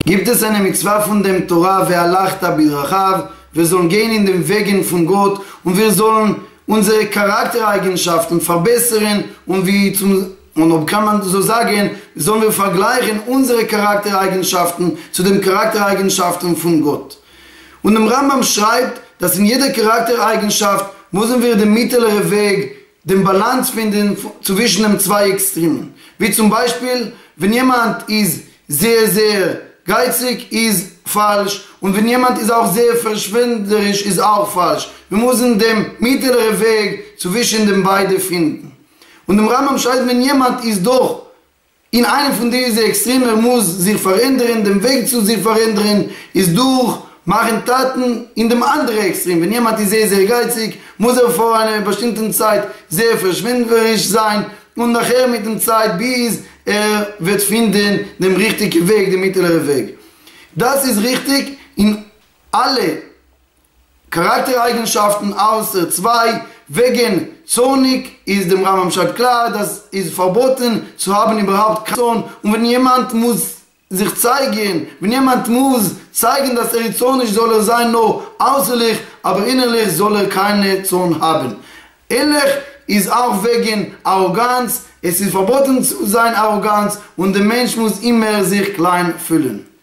Gibt es eine Mitzvah von dem Torah, ve'alachta bidrachav, wir sollen gehen in den Wegen von Gott und wir sollen unsere Charaktereigenschaften verbessern und kann man so sagen, sollen wir vergleichen unsere Charaktereigenschaften zu den Charaktereigenschaften von Gott. Und der Rambam schreibt, dass in jeder Charaktereigenschaft müssen wir den mittleren Weg, den Balance finden zwischen den zwei Extremen. Wie zum Beispiel, wenn jemand ist sehr, sehr geizig, ist falsch. Und wenn jemand ist auch sehr verschwenderisch, ist auch falsch. Wir müssen den mittleren Weg zwischen den beiden finden. Und im Rambam schreibt, wenn jemand ist doch in einem von diesen Extremen, muss sich verändern, den Weg zu sich verändern, ist durch machen Taten in dem anderen Extrem. Wenn jemand ist sehr, sehr geizig, muss er vor einer bestimmten Zeit sehr verschwenderisch sein und nachher mit der Zeit, bis er wird finden den richtigen Weg, den mittleren Weg. Das ist richtig in alle Charaktereigenschaften außer zwei. Wegen zornig ist dem Rambam schreibt klar, das ist verboten zu haben überhaupt keinen Zorn. Und wenn jemand muss sich zeigen, wenn jemand muss zeigen, dass er zornig soll er sein, nur äußerlich, aber innerlich soll er keine Zorn haben. Ähnlich ist auch wegen Arroganz, es ist verboten zu sein Arroganz und der Mensch muss immer sich klein fühlen.